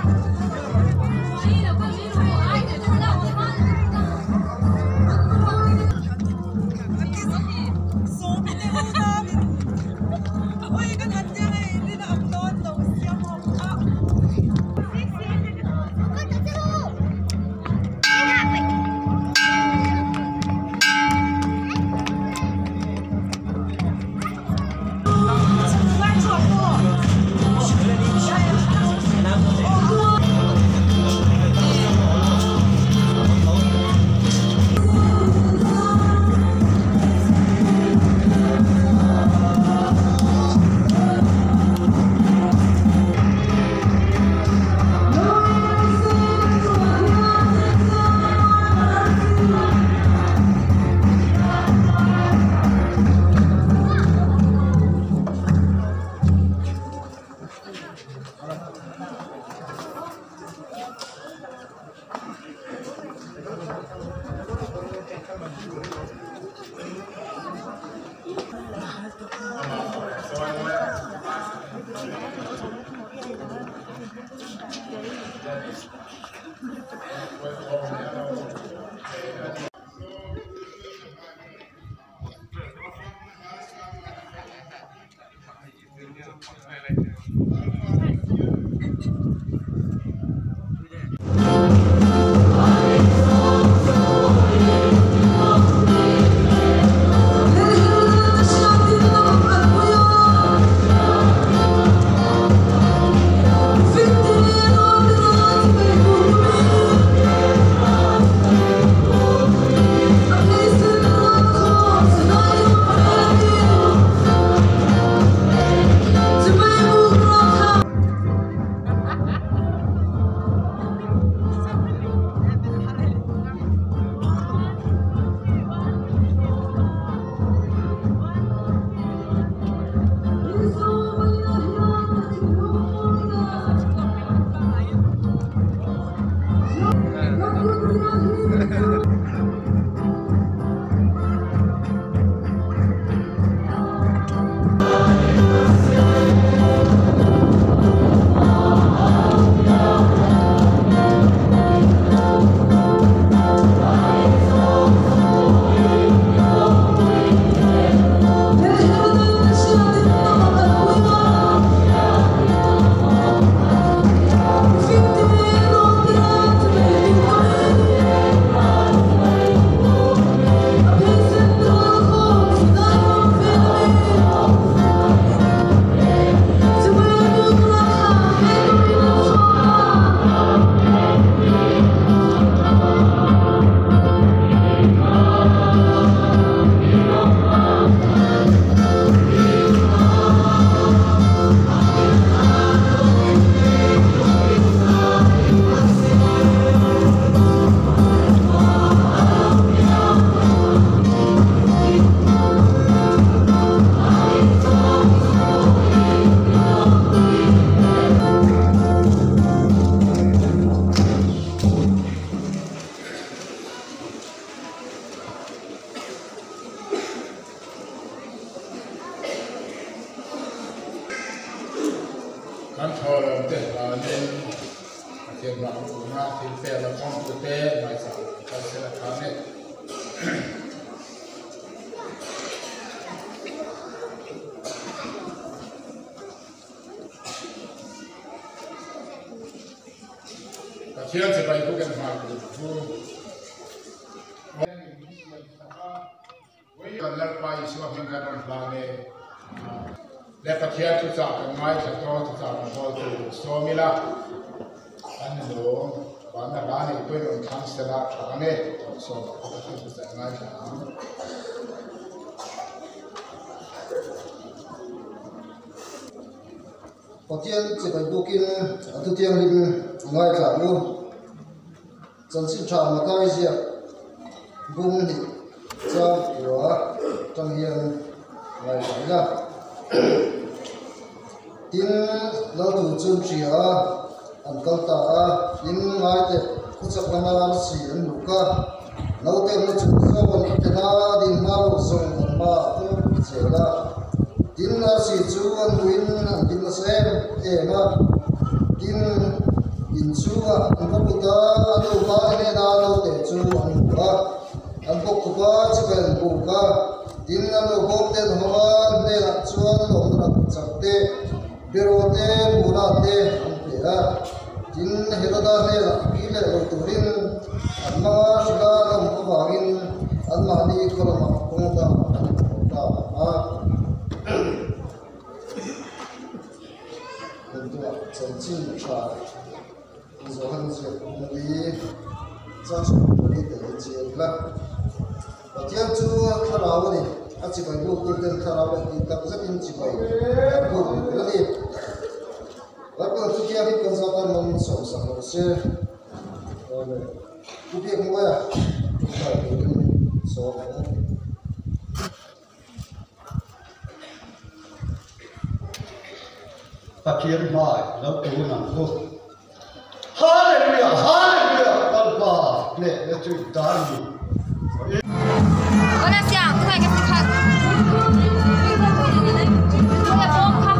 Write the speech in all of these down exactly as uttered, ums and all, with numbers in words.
Kan thor te la nen ke ba na tin pe la kom tu te mai sa ka se la ka ne ka chian se bai tu kan ma ku tu wei kan la pai so hin kan la ne le pakia tu sa kan mai sa to tu sa kan ho tu so mila an lo ban na ba ni pe ron kan se la tha ne so ka tu sa mai sa Patian chỉ phải bukin atu tiang lim ngai cả luôn chân xin trả mà cái gì bung đi cho của trong hiền ngai cả ra tin lâu tu chân chia ăn câu ta tin ngai te khu sắc lama si ăn lục ca lâu tem nó chụp ra bọn cái na din mau song còn ba tu chia ra tin là si chú ăn win ăn tin là xem em mà tin in chuwa an ko ta anu ba ne na lo te chu an ba an ko ku ba chi ben bu ka tin anu bok te homa ne la chuan lo na chak te biro te pura te an pe a tin heta da ne la ki le lo turin an ma shula lam ko wangin an ma ni ko ma ko ta ta a Tentua cancin char, zohan zet muli, jas muli terjadi lah. Bagian tu kharawat ni, aci bayu kita kharawat kita bezakin cipai, aku berani. Lalu tu dia ni konsultan memang sama se, kubi muka, kita ini sama. Pakian mai, lalu tu nampu. Haleluya, haleluya, kalpa, ne, ne tu dani. Mana siang, tu lagi sihat. Boleh bohong kah?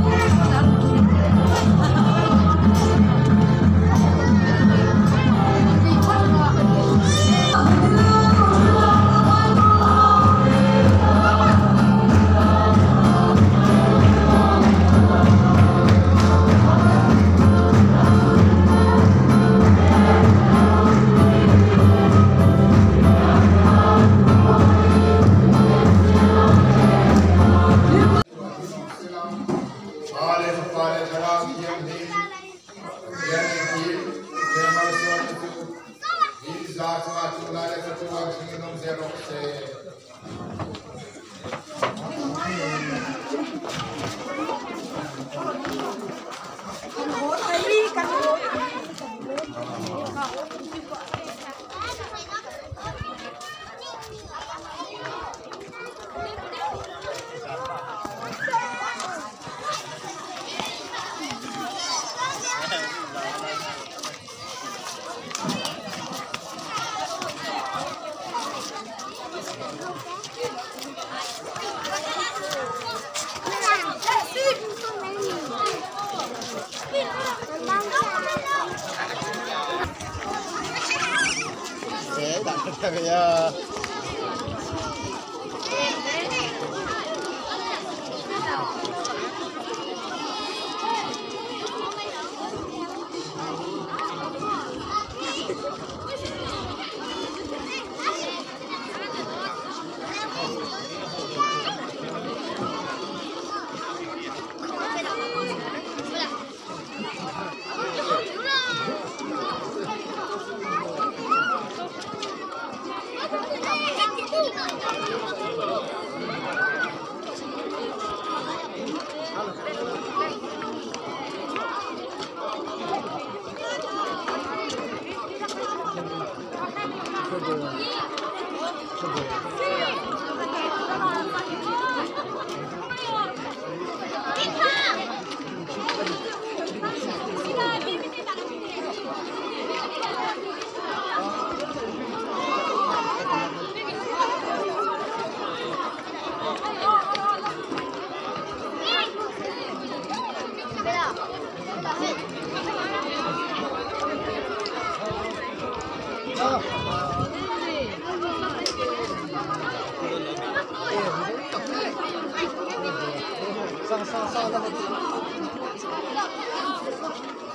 Ya. Sang sang sang